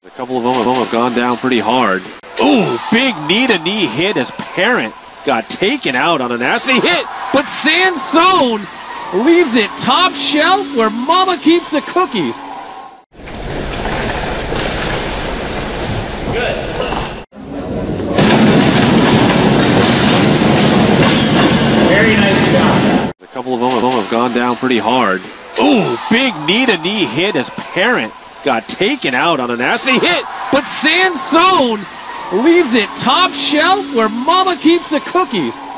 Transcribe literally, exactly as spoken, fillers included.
A couple of them have gone down pretty hard. Ooh, big knee-to-knee hit as Parent got taken out on a nasty hit, but Sansone leaves it top shelf where Mama keeps the cookies. Good. Very nice job. A couple of them have gone down pretty hard. Ooh, big knee-to-knee hit as Parent got taken out on a nasty hit, but Sansone leaves it top shelf where Mama keeps the cookies.